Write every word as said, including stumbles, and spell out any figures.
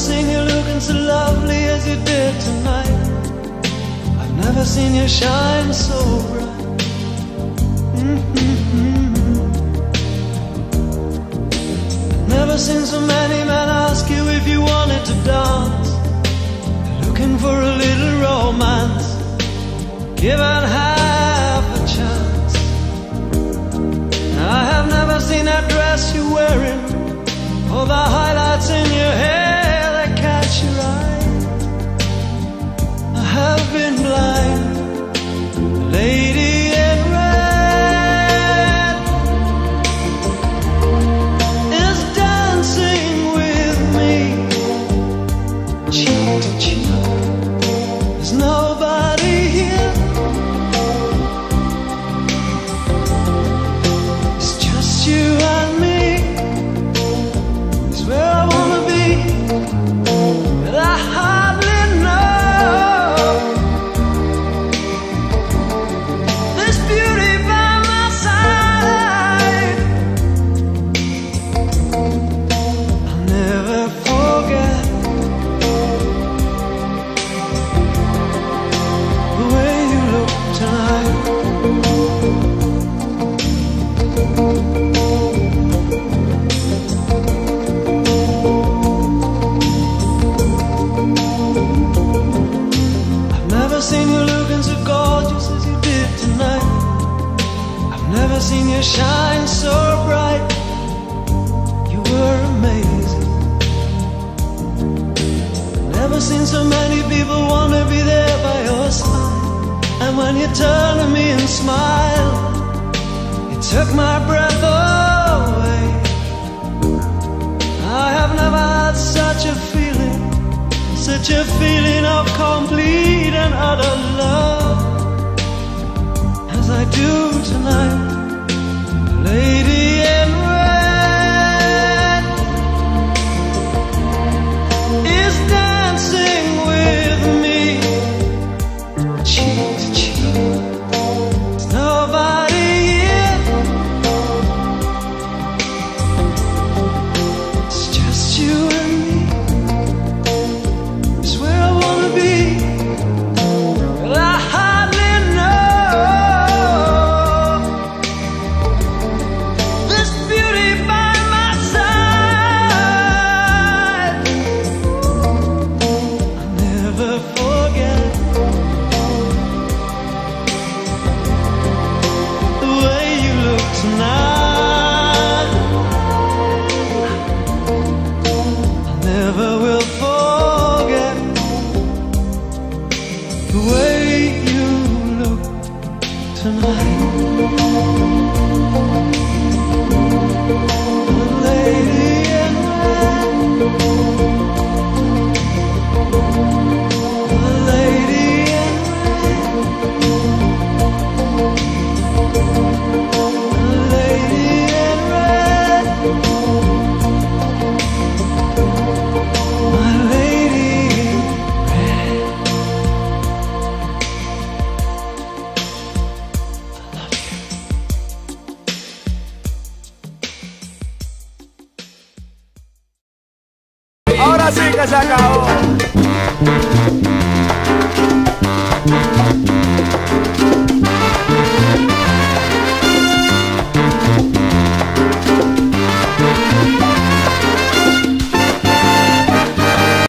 seen you looking so lovely as you did tonight. I've never seen you shine so bright. Mm-hmm. I've never seen so many men ask you if you wanted to dance. They're looking for a little romance, given half a chance. I have never seen that dress you're wearing, or the highlights in your hair that catch your eye. I have been blind. The lady in red is dancing with me, cheek to cheek. There's nobody here. It's just you and me. It's where I wanna be, but I hardly know this beauty by my side. I'll never forget the way you look tonight. I've never seen you looking so gorgeous as you did tonight. I've never seen you shine so bright. You were amazing. Never seen so many people want to be there by your side. And when you turn to me and smile, it took my breath away. I have never had such a feeling, such a feeling of complete and utter love as I do tonight. The lady in red is dancing with me, cheek to cheek. There's nobody here. It's just you and me. It's where I wanna be, but I hardly know this beauty by my side. I'll never forget the way you look tonight. I never will forget the way you look tonight. The lady in red, the lady in red, the lady in red, my lady in red. I love you. Ahora sí que se acabó.